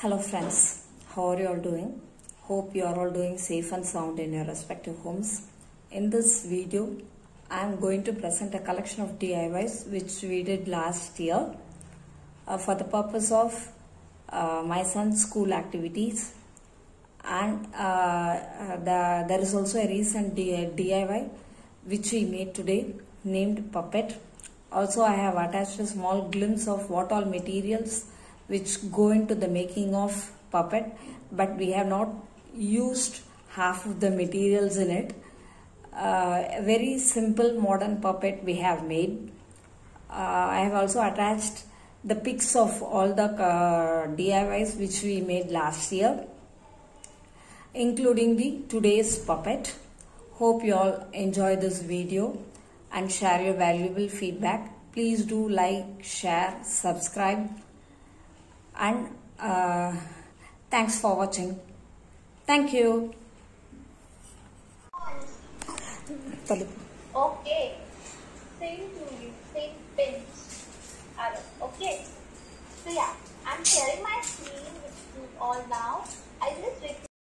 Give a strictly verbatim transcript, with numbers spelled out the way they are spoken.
Hello friends, how are you all doing? Hope you are all doing safe and sound in your respective homes. In this video, I am going to present a collection of D I Ys which we did last year uh, for the purpose of uh, my son's school activities. And uh, the, there is also a recent D I Y which we made today named Puppet. Also, I have attached a small glimpse of what all materials which go into the making of puppet, but we have not used half of the materials in it. Uh, a very simple modern puppet we have made. Uh, I have also attached the pics of all the uh, D I Ys which we made last year, including the today's puppet. Hope you all enjoy this video and share your valuable feedback. Please do like, share, subscribe, and uh, thanks for watching. Thank you. Okay. Same to you, same pins. Okay. So yeah, I'm sharing my screen with you all now. I just request